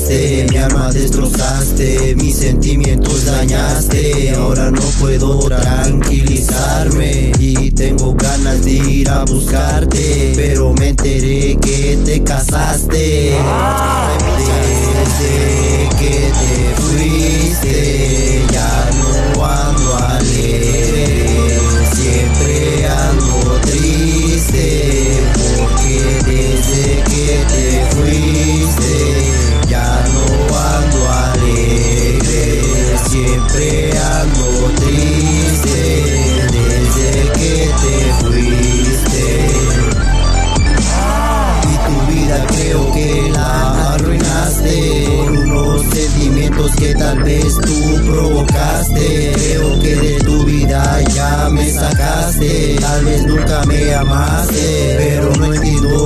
mataste, mi alma destrozaste, mis sentimientos dañaste. Ahora no puedo tranquilizarme y tengo ganas de ir a buscarte, pero me enteré que te casaste. Desde que te fuiste ya no ando alegre, siempre ando triste, porque desde que te fuiste ya no ando alegre, siempre ando triste, desde que te fuiste. Y tu vida creo que la arruinaste por unos sentimientos que tal vez tú provocaste. Creo que de tu vida ya me sacaste, tal vez nunca me amaste, pero no entiendo